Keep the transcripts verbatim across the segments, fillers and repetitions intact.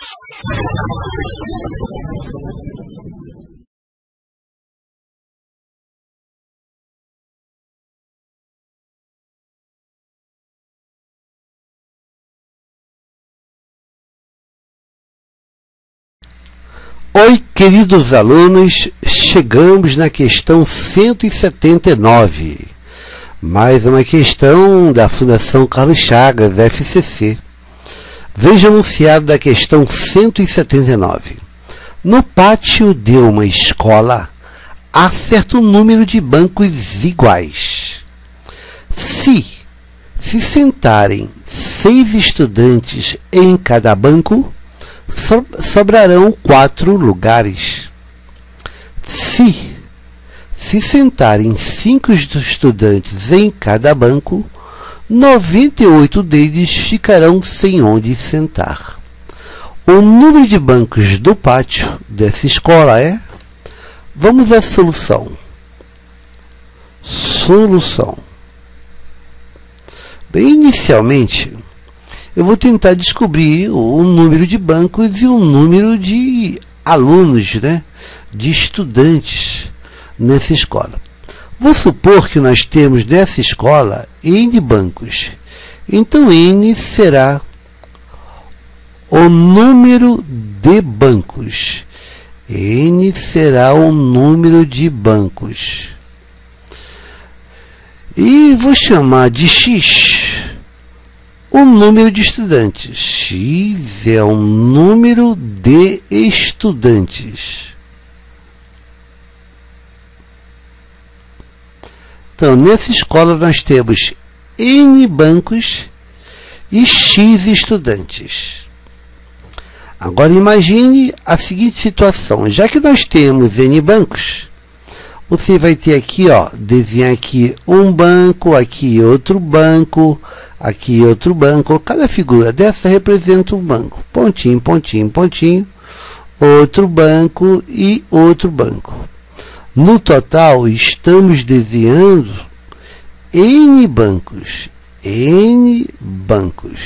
Oi, queridos alunos, chegamos na questão cento e setenta e nove, mais uma questão da Fundação Carlos Chagas, F C C. Veja o enunciado da questão cento e setenta e nove. No pátio de uma escola, há certo número de bancos iguais. Se se sentarem seis estudantes em cada banco, sobrarão quatro lugares. Se se sentarem cinco estudantes em cada banco, noventa e oito deles ficarão sem onde sentar. O número de bancos do pátio dessa escola é... Vamos à solução. Solução. Bem, inicialmente, eu vou tentar descobrir o número de bancos e o número de alunos, né, de estudantes nessa escola. Vou supor que nós temos nessa escola N bancos. Então, N será o número de bancos. N será o número de bancos. E vou chamar de X o número de estudantes. X é o número de estudantes. Então, nessa escola nós temos N bancos e X estudantes. Agora imagine a seguinte situação. Já que nós temos N bancos, você vai ter aqui, ó, desenhar aqui um banco, aqui outro banco, aqui outro banco. Cada figura dessa representa um banco. Pontinho, pontinho, pontinho. Outro banco e outro banco. No total, estamos desenhando N bancos. N bancos.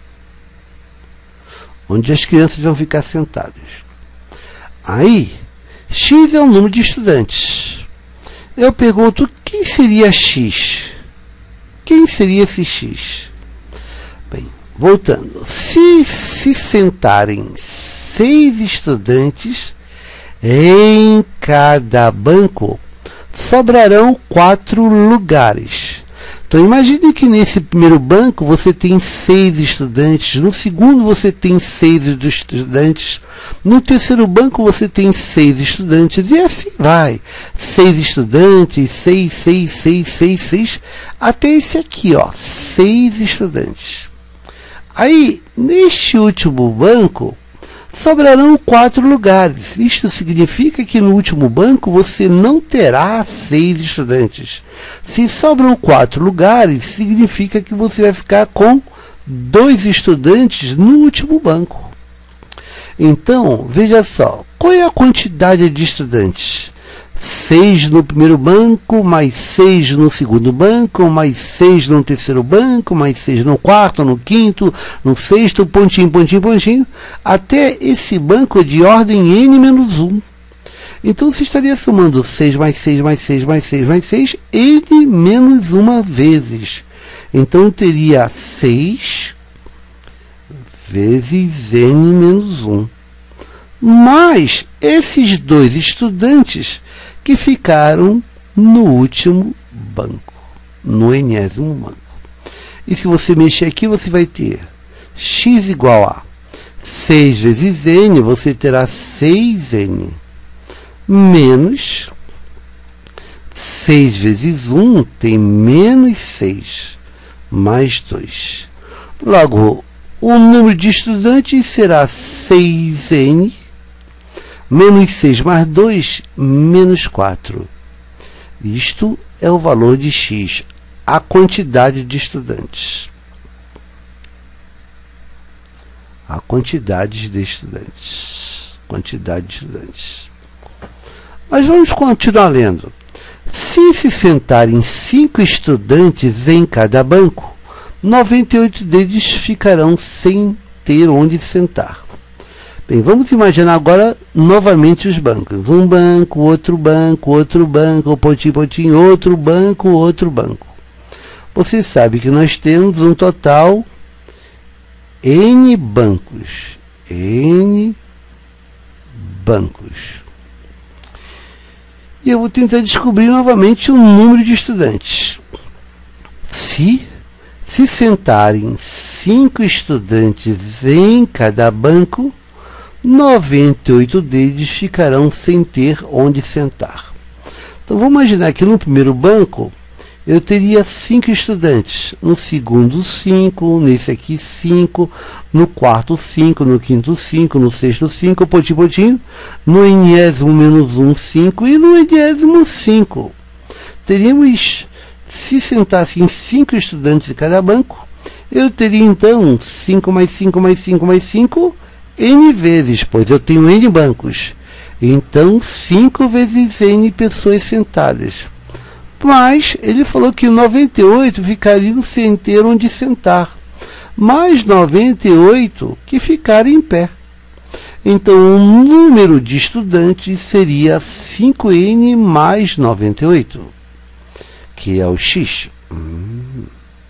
Onde as crianças vão ficar sentadas. Aí, X é o número de estudantes. Eu pergunto, quem seria X? Quem seria esse X? Bem, voltando. Se se sentarem seis estudantes em cada banco, sobrarão quatro lugares. Então, imagine que nesse primeiro banco você tem seis estudantes, no segundo você tem seis estudantes, no terceiro banco você tem seis estudantes, e assim vai. Seis estudantes, seis, seis, seis, seis, seis, até esse aqui, ó, seis estudantes. Aí, neste último banco, sobrarão quatro lugares. Isto significa que no último banco você não terá seis estudantes. Se sobram quatro lugares, significa que você vai ficar com dois estudantes no último banco. Então, veja só, qual é a quantidade de estudantes? seis no primeiro banco, mais seis no segundo banco, mais seis no terceiro banco, mais seis no quarto, no quinto, no sexto, pontinho, pontinho, pontinho, até esse banco de ordem N menos um. Então, você estaria somando seis mais seis mais seis mais seis mais seis, N menos uma vezes. Então, teria seis vezes N menos um. Mais esses dois estudantes que ficaram no último banco, no enésimo banco. E se você mexer aqui, você vai ter X igual a seis vezes N, você terá seis N, menos seis vezes um, tem menos seis, mais dois. Logo, o número de estudantes será seis N, menos seis mais dois, menos quatro. Isto é o valor de X, a quantidade de estudantes. A quantidade de estudantes. Quantidade de estudantes. Mas vamos continuar lendo. Se se sentarem cinco estudantes em cada banco, noventa e oito deles ficarão sem ter onde sentar. Bem, vamos imaginar agora novamente os bancos. Um banco, outro banco, outro banco, pontinho, pontinho, outro banco, outro banco. Você sabe que nós temos um total N bancos. N bancos. E eu vou tentar descobrir novamente o número de estudantes. Se se sentarem cinco estudantes em cada banco, noventa e oito deles ficarão sem ter onde sentar. Então vamos imaginar que no primeiro banco eu teria cinco estudantes, no segundo cinco, nesse aqui cinco, no quarto cinco, no quinto cinco, no sexto cinco, pontinho, pontinho, no enésimo menos um, cinco e no enésimo cinco. Teríamos, se sentassem cinco estudantes em cada banco, eu teria então cinco mais cinco mais cinco mais cinco, N vezes, pois eu tenho N bancos. Então, cinco vezes N pessoas sentadas. Mas ele falou que noventa e oito ficariam sem ter onde sentar, mais noventa e oito que ficaram em pé. Então, o número de estudantes seria cinco N mais noventa e oito, que é o X. Hum.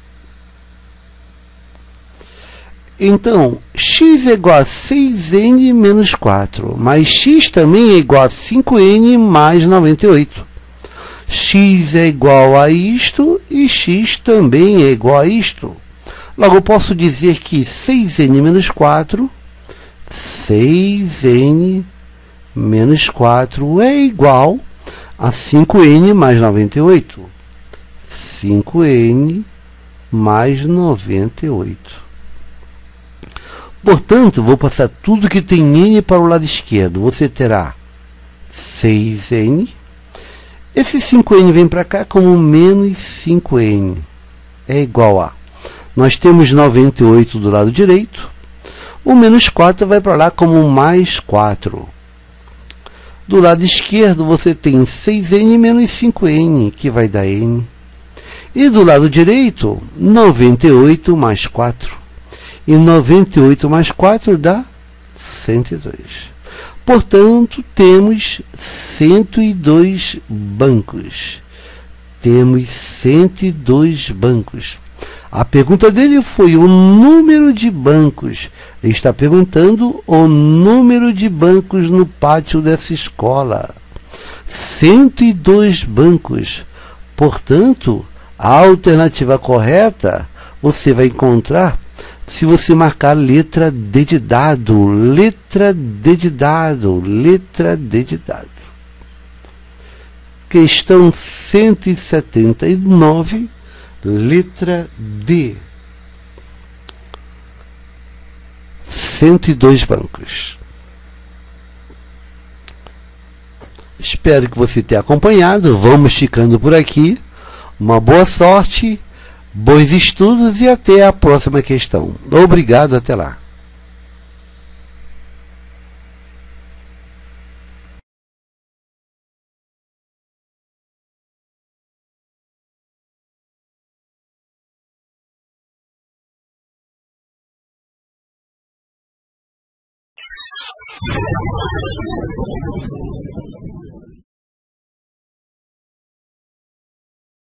Então, x é igual a seis N menos quatro, mas x também é igual a cinco N mais noventa e oito. X é igual a isto e x também é igual a isto. Logo, eu posso dizer que seis N menos quatro, seis N menos quatro é igual a cinco N mais noventa e oito. cinco N mais noventa e oito. Portanto, vou passar tudo que tem N para o lado esquerdo. Você terá seis N. Esse cinco N vem para cá como menos cinco N. É igual a... Nós temos noventa e oito do lado direito. O menos quatro vai para lá como mais quatro. Do lado esquerdo, você tem seis N menos cinco N, que vai dar N. E do lado direito, noventa e oito mais quatro. E noventa e oito mais quatro dá cento e dois. Portanto, temos cento e dois bancos. Temos cento e dois bancos. A pergunta dele foi o número de bancos. Ele está perguntando o número de bancos no pátio dessa escola. cento e dois bancos. Portanto, a alternativa correta você vai encontrar se você marcar letra D de dado, letra D de dado, letra D de dado. Questão cento e setenta e nove, letra D. cento e dois bancos. Espero que você tenha acompanhado. Vamos ficando por aqui. Uma boa sorte. Bons estudos e até a próxima questão. Obrigado, até lá.